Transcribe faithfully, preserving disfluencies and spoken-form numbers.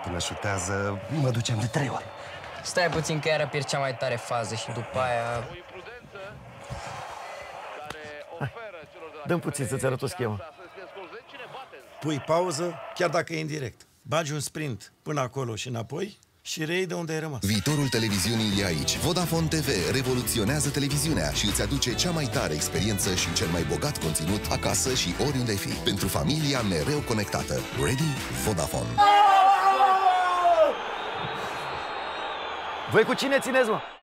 până șutează, mă ducem de trei ori. Stai puțin că iară pierd cea mai tare fază și după aia... Dă-mi puțin să-ți arăt o schemă. Pui pauză, chiar dacă e indirect. Bagi un sprint până acolo și înapoi și reiei de unde ai rămas. Viitorul televiziunii e aici. Vodafone T V revoluționează televiziunea și îți aduce cea mai tare experiență și cel mai bogat conținut acasă și oriunde ai fi. Pentru familia mereu conectată. Ready? Vodafone. Voi cu cine țineți, mă?